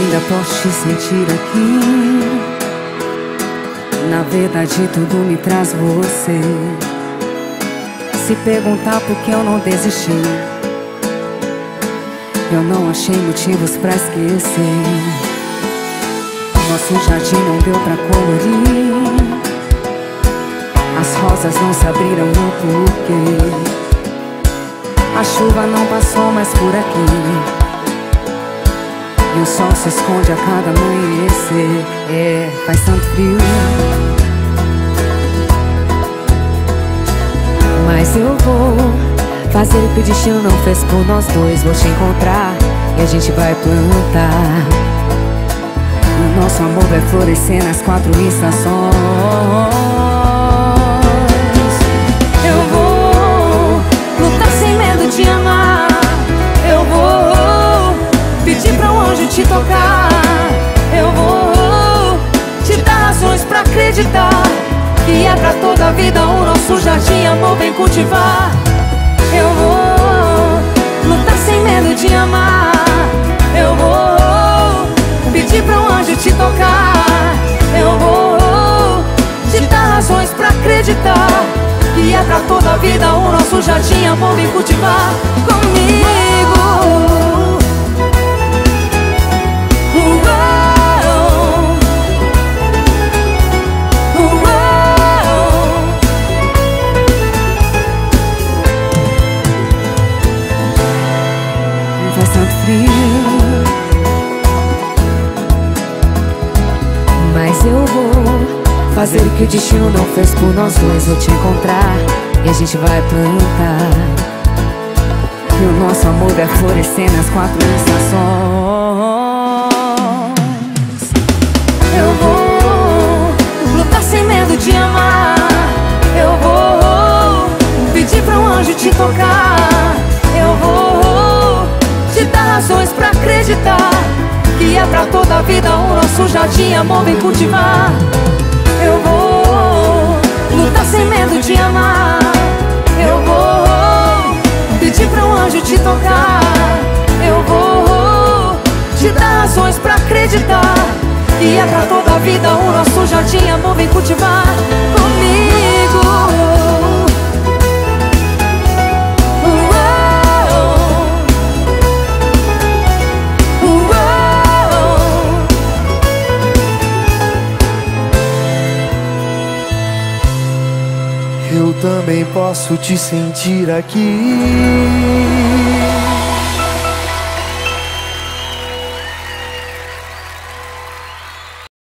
ainda posso te sentir aqui. Na verdade tudo me traz você. Se perguntar por que eu não desisti, eu não achei motivos pra esquecer. Nosso jardim não deu pra colorir, as rosas não se abriram no porquê. A chuva não passou mais por aqui, e o sol se esconde a cada amanhecer. É, faz tanto frio, mas eu vou fazer o que o destino não fez por nós dois. Vou te encontrar e a gente vai plantar. O nosso amor vai florescer nas 4 estações. Eu vou lutar sem medo de amar. Eu vou pedir pra um anjo te tocar. Eu vou te dar razões pra acreditar que é pra toda a vida o nosso jardim, amor, vem cultivar. Eu vou lutar sem medo de amar. Eu vou pedir pra um anjo te tocar. Eu vou te dar razões pra acreditar que é pra toda a vida o nosso jardim, amor, vem cultivar comigo. Faz tanto frio, mas eu vou fazer o que o destino não fez por nós dois. Vou te encontrar e a gente vai plantar, e o nosso amor vai florescer nas 4 estações. Eu vou lutar sem medo de amar. Eu vou pedir pra um anjo te tocar. Eu vou te dar razões pra acreditar que é pra toda a vida o nosso jardim, amor, vem cultivar. Eu vou lutar sem medo de amar. Eu vou pedir pra um anjo te tocar. Eu vou te dar razões pra acreditar que é pra toda a vida o nosso jardim, amor, vem cultivar comigo. Eu também posso te sentir aqui.